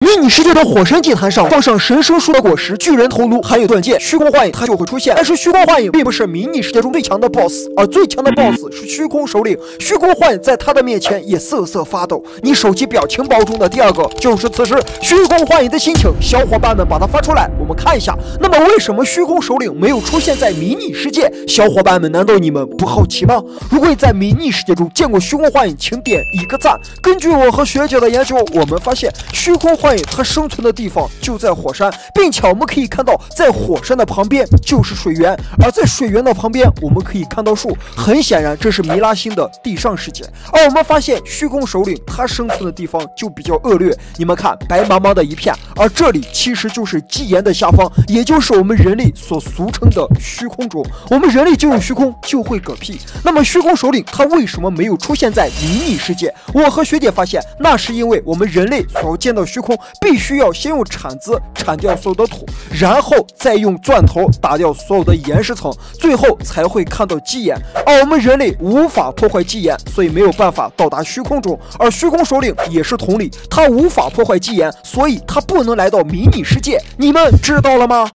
迷你世界的火山祭坛上放上神圣树的果实、巨人头颅，还有断剑，虚空幻影它就会出现。但是虚空幻影并不是迷你世界中最强的 BOSS， 而最强的 BOSS 是虚空首领。虚空幻影在他的面前也瑟瑟发抖。你手机表情包中的第二个就是此时虚空幻影的心情，小伙伴们把它发出来，我们看一下。那么为什么虚空首领没有出现在迷你世界？小伙伴们，难道你们不好奇吗？如果你在迷你世界中见过虚空幻影，请点一个赞。根据我和学姐的研究，我们发现虚空幻影它生存的地方就在火山，并且我们可以看到，在火山的旁边就是水源，而在水源的旁边我们可以看到树。很显然，这是米拉星的地上世界。而我们发现虚空首领他生存的地方就比较恶劣，你们看，白茫茫的一片，而这里其实就是基岩的下方，也就是我们人类所俗称的虚空中。我们人类进入虚空就会嗝屁。那么虚空首领他为什么没有出现在迷你世界？我和学姐发现，那是因为我们人类所见到虚空必须要先用铲子铲掉所有的土，然后再用钻头打掉所有的岩石层，最后才会看到基岩。而我们人类无法破坏基岩，所以没有办法到达虚空中。而虚空首领也是同理，他无法破坏基岩，所以他不能来到迷你世界。你们知道了吗？